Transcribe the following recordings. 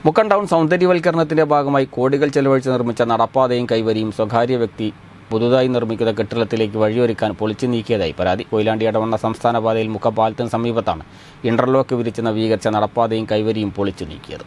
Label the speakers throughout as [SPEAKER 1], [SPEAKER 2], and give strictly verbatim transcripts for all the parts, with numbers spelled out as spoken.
[SPEAKER 1] Mukkam town സൗന്ദര്യവൽക്കരണത്തിന്റെ ഭാഗമായി കോടികൾ ചെലവഴിച്ച് നിർമ്മിച്ച നടപ്പാതയും കൈവരിയും സ്വകാര്യ വ്യക്തി പുതുതായി നിർമ്മിക്കുന്ന കെട്ടിടത്തിലേക്ക് വഴിയൊരുക്കാൻ പൊളിച്ചു നീക്കിയതായി പരാതി. കൊയിലാണ്ടി ഇടവണ്ണ സംസ്ഥാന പാതയിൽ മുക്കം പാലത്തിന് സമീപത്താണ് ഇന്റർലോക്ക് വിരിച്ച് നവീകരിച്ച നടപ്പാതയും കൈവരിയും പൊളിച്ചു നീക്കിയത്.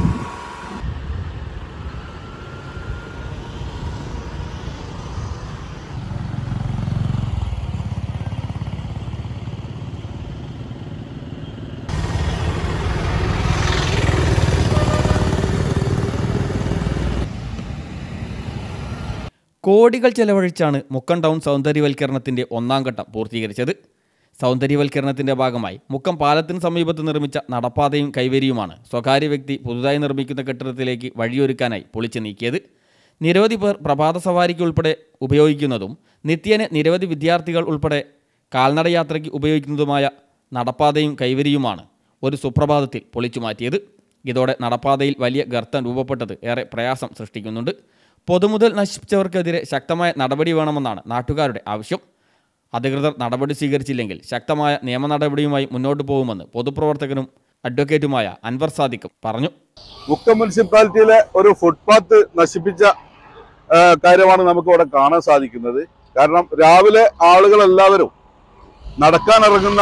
[SPEAKER 1] കോടികൾ ചെലവഴിച്ചാണ് മുക്കം ടൗൺ സൗന്ദര്യവൽക്കരണത്തിൻ്റെ ഒന്നാം ഘട്ടം പൂർത്തീകരിച്ചത്. സൗന്ദര്യവൽക്കരണത്തിൻ്റെ ഭാഗമായി മുക്കം പാലത്തിന് സമീപത്ത് നിർമ്മിച്ച നടപ്പാതയും കൈവരിയുമാണ് സ്വകാര്യ വ്യക്തി പുതുതായി നിർമ്മിക്കുന്ന കെട്ടിടത്തിലേക്ക് വഴിയൊരുക്കാനായി പൊളിച്ചു നീക്കിയത്. നിരവധി പേർ പ്രഭാത സവാരിക്ക് ഉൾപ്പെടെ ഉപയോഗിക്കുന്നതും നിത്യേന നിരവധി വിദ്യാർത്ഥികൾ ഉൾപ്പെടെ കാൽനടയാത്രയ്ക്ക് ഉപയോഗിക്കുന്നതുമായ നടപ്പാതയും കൈവരിയുമാണ് ഒരു സുപ്രഭാതത്തിൽ പൊളിച്ചു മാറ്റിയത്. ഇതോടെ നടപ്പാതയിൽ വലിയ ഗർത്തം രൂപപ്പെട്ടത് ഏറെ പ്രയാസം സൃഷ്ടിക്കുന്നുണ്ട്. പൊതുമുതൽ നശിപ്പിച്ചവർക്കെതിരെ ശക്തമായ നടപടി വേണമെന്നാണ് നാട്ടുകാരുടെ ആവശ്യം. അധികൃതർ നടപടി സ്വീകരിച്ചില്ലെങ്കിൽ ശക്തമായ നിയമ നടപടിയുമായി മുന്നോട്ട് പോകുമെന്ന് പൊതുപ്രവർത്തകനും അഡ്വക്കേറ്റുമായ അൻവർ സാദിഖ് പറഞ്ഞു.
[SPEAKER 2] മുക്കം മുനിസിപ്പാലിറ്റിയിലെ ഒരു ഫുട്പാത്ത് നശിപ്പിച്ച കാര്യമാണ് നമുക്ക് ഇവിടെ കാണാൻ സാധിക്കുന്നത്. കാരണം രാവിലെ ആളുകളെല്ലാവരും നടക്കാനിറങ്ങുന്ന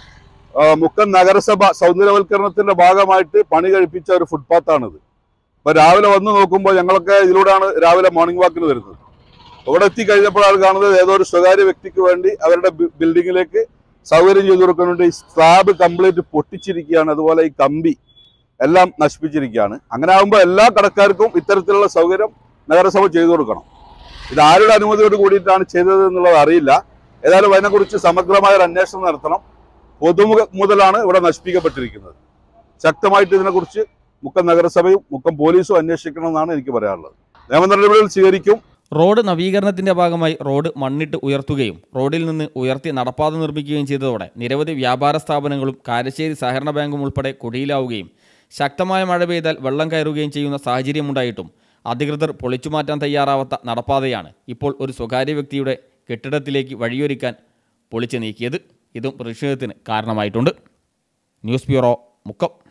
[SPEAKER 2] മുക്കം നഗരസഭ സൗന്ദര്യവൽക്കരണത്തിന്റെ ഭാഗമായിട്ട് പണി കഴിപ്പിച്ച ഒരു ഫുട്പാത്താണിത്. അപ്പൊ രാവിലെ വന്ന് നോക്കുമ്പോൾ ഞങ്ങളൊക്കെ ഇതിലൂടെയാണ് രാവിലെ മോർണിംഗ് വാക്കിന് വരുന്നത്. ഇവിടെ എത്തിക്കഴിഞ്ഞപ്പോഴാണ് കാണുന്നത് ഏതോ ഒരു സ്വകാര്യ വ്യക്തിക്ക് വേണ്ടി അവരുടെ ബിൽഡിങ്ങിലേക്ക് സൗകര്യം ചെയ്തു കൊടുക്കാൻ വേണ്ടി സ്ലാബ് കംപ്ലീറ്റ് പൊട്ടിച്ചിരിക്കുകയാണ്. അതുപോലെ ഈ കമ്പി എല്ലാം നശിപ്പിച്ചിരിക്കുകയാണ്. അങ്ങനെ ആകുമ്പോൾ എല്ലാ കടക്കാർക്കും ഇത്തരത്തിലുള്ള സൗകര്യം നഗരസഭ ചെയ്തു കൊടുക്കണം. ഇത് ആരുടെ അനുമതിയോട് കൂടിയിട്ടാണ് ചെയ്തത് എന്നുള്ളത് അറിയില്ല. ഏതായാലും അതിനെക്കുറിച്ച് സമഗ്രമായ ഒരു അന്വേഷണം നടത്തണം. പൊതുമുഖ മുതലാണ് ഇവിടെ നശിപ്പിക്കപ്പെട്ടിരിക്കുന്നത്. ശക്തമായിട്ട് ഇതിനെക്കുറിച്ച് മുക്കം നഗരസഭയും മുക്കം പോലീസും അന്വേഷിക്കണമെന്നാണ് എനിക്ക് പറയാനുള്ളത്. നിയമ നടപടികൾ സ്വീകരിക്കും.
[SPEAKER 1] റോഡ് നവീകരണത്തിന്റെ ഭാഗമായി റോഡ് മണ്ണിട്ട് ഉയർത്തുകയും റോഡിൽ നിന്ന് ഉയർത്തി നടപ്പാത നിർമ്മിക്കുകയും ചെയ്തതോടെ നിരവധി വ്യാപാര സ്ഥാപനങ്ങളും കാരശ്ശേരി സഹകരണ ബാങ്കും ഉൾപ്പെടെ കുടിയിലാവുകയും ശക്തമായ മഴ പെയ്താൽ വെള്ളം കയറുകയും ചെയ്യുന്ന സാഹചര്യമുണ്ടായിട്ടും അധികൃതർ പൊളിച്ചുമാറ്റാൻ തയ്യാറാവാത്ത നടപ്പാതയാണ് ഇപ്പോൾ ഒരു സ്വകാര്യ വ്യക്തിയുടെ കെട്ടിടത്തിലേക്ക് വഴിയൊരുക്കാൻ പൊളിച്ചു നീക്കിയത്. ഇതും പ്രതിഷേധത്തിന് കാരണമായിട്ടുണ്ട്. News bureau, Mukkam.